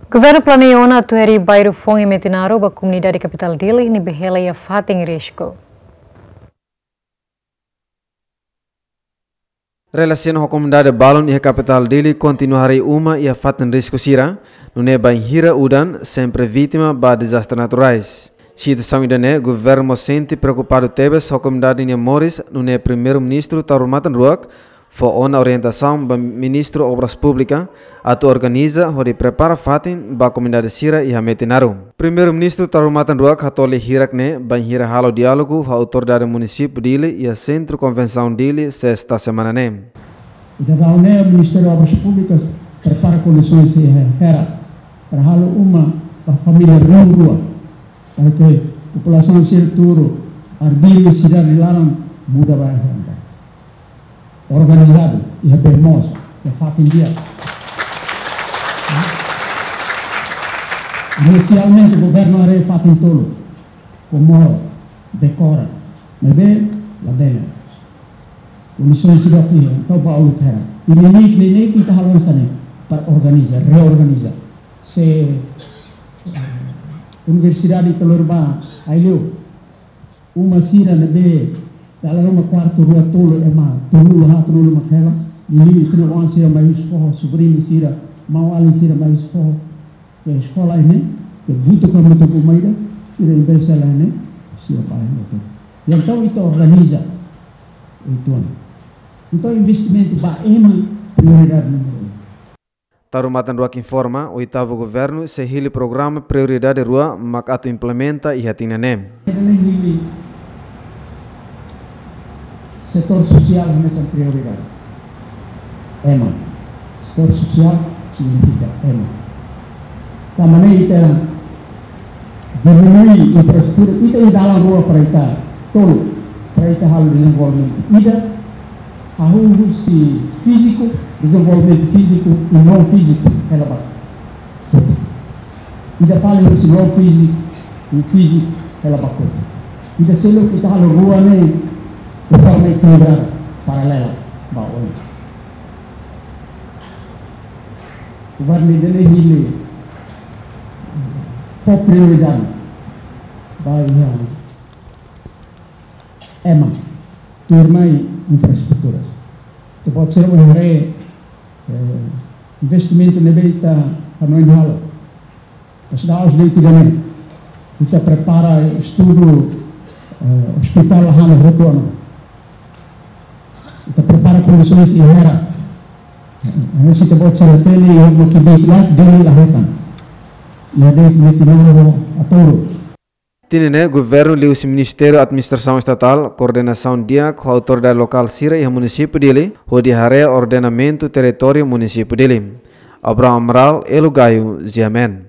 Governo planeia atuar bairro Fong e Metinaro ba comunidade capital dele ni behela ia fating risco. Relação com a comunidade Balon e a capital dele continuará uma e a fatem risco sira, no ne banhira udan sempre vítima ba desastres naturais. Situação idane governo sente preocupado tebes a comunidade de Moris, no ne primeiro-ministro Tarumatan Ruak, for uma orientação ba ministro obras públicas, atu organiza onde prepara fatin ba comunidade sira e a Metinaro. Primeiro-ministro Tarumatan Ruak hatole hirakne ba hira halo diálogo ha autoridade município dele e a centro convenção dele sexta semana ne. O Ministério Obras Públicas prepara condições de era para halo uma família rua para que a população ser turo ardilo cidade larang muda vai organizado e repermoso que fato em dia. Inicialmente o governo era fato em tolo, como decora, mas bem lá dentro. Condições de aqui, então para o cara. E nem que está falando para organizar, reorganizar. Se Universidade de Telurba, aí eu uma sira nebe dalam rumah quarto rua tolo ema tolo makela ini itu orang sira mais forro sobrinho sira mau alin sira mais forro ke sekolah ini ke butuh kamu tu kumaida sira investa lah ini sira pai itu yang tahu itu organiza itu investimento ba ema prioridade número 1. Tarumatan Ruak informa, o oitavo governo se hili programa prioridade rua mak atu implementa e hatina nem. Setor social nessa prioridade. EMA. Setor social significa EMA. Também kita diminui infraestrutura, kita di dalam rua para kita tolo, para kita hal desenvolvimento. Ida hal si físico, desenvolvimento físico e não físico, ela vai. Ida fala si não físico e físico, ela vai. Ida selo kita hal rua ne de forma equilibrada, paralela, bawah. O governo dele hile for prioridade, bawah. EMA, turmai infraestruturas. Tu pode ser investimento nebelita panoinhalo. Mas dá os leitos também. Kita prepara estudo hospital lahana rotono. Kita prepara condições de era. Nesse tempo de sertene e o que bem lá dele lahetan. E a dele Metinaro a Toro. Tinene governo lius Ministério Administração Estatal, coordenação dia com a autoridade local sira e o município dele, o de area ordenamento território município dele. Abraham Amral, Elugaio, Ziamen.